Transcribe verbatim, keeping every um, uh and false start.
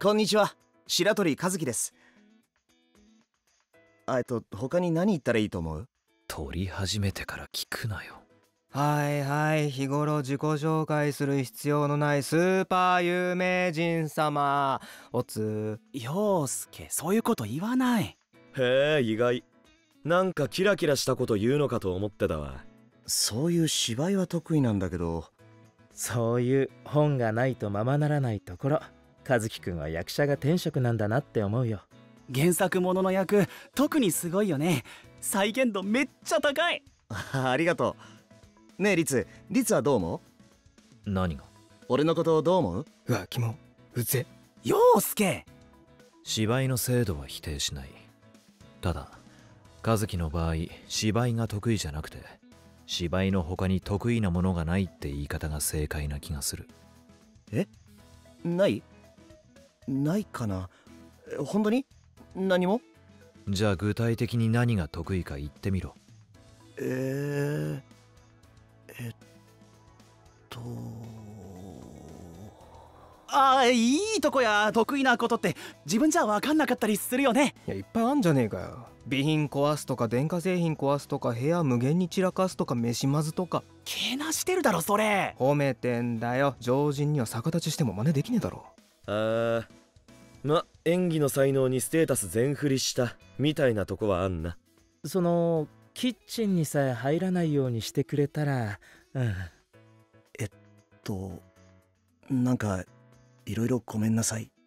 こんにちは、白鳥和樹です。あえっと他に何言ったらいいと思う？ 撮り始めてから聞くなよ。 はいはい、日頃自己紹介する必要のないスーパー有名人様。おつ陽介、そういうこと言わない。 へえ、意外。なんかキラキラしたこと言うのかと思ってたわ。 そういう芝居は得意なんだけど。 そういう本がないとままならないところ、和樹くんは役者が天職なんだなって思うよ。 原作ものの役、特にすごいよね。再現度めっちゃ高い。 ありがとう。ねえリツ、リツはどう思う？ 何が？ 俺のことどう思う？ うわ、キモうぜ。 陽介、 芝居の精度は否定しない。ただ和樹の場合、芝居が得意じゃなくて芝居の他に得意なものがないって言い方が正解な気がする。 え？ないないかな。え本当に何も？ じゃあ具体的に何が得意か言ってみろ。 えー、えっとああ、いいとこや。得意なことって自分じゃ分かんなかったりするよね。 いや、いっぱいあんじゃねえかよ。備品壊すとか電化製品壊すとか部屋無限に散らかすとか飯まずとか。 けなしてるだろそれ。 褒めてんだよ。常人には逆立ちしても真似できねえだろ。 あー、ま、演技の才能にステータス全振りしたみたいなとこはあんな。 そのキッチンにさえ入らないようにしてくれたら、うん。 えっとなんかいろいろごめんなさい。